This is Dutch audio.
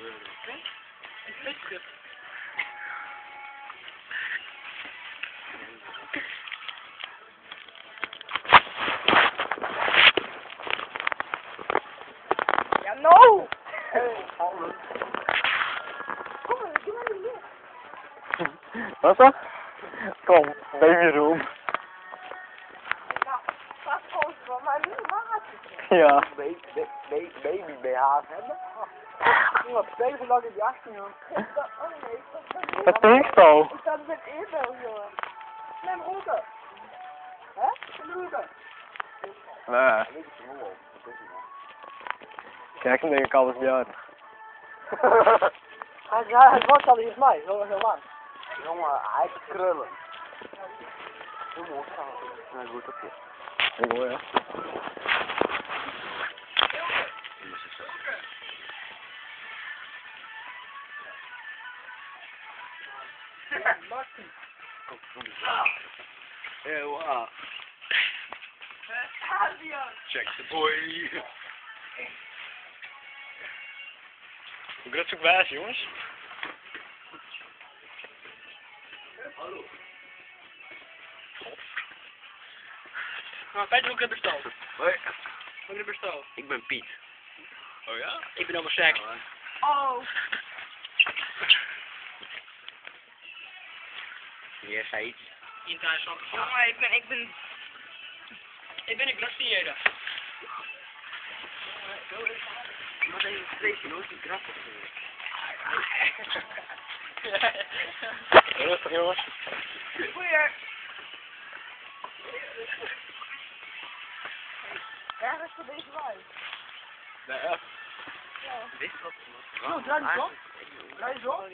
Een visschip. Ja, no! Wat dan? Kom, babyroom. Nou, dat is gewoon van mij nu maat. Ja. Baby BH's hebben. Wat tegen lang in die 18 joh. Oh nee, dat is Wat drinkt al? Ik sta er met eerbel, jongen. Neem route. Hè? Een route. Nee. Kijk, dan denk ik alles bij jou. Hij wordt al eens mij, heel lang. Jongen, hij heeft krullen. Jongen, nou goed op je. Ik hoor ja. Hey, wow. Check the boy. Hoe gaat het zo wijs, jongens? Maar Peter, ook in bestel. Hoi. Ook in bestel. Ik ben Piet. Oh ja? Ik ben allemaal seks. Oh. Jij zei iets. Interessant. Jongen, Ik ben een glacier. Wat heeft een streepje nooit die grap op. Rustig, jongens. Goeie. Ergens voor deze wijn. Nee, echt. Wist wat? Zo, draai eens om. Draai eens om.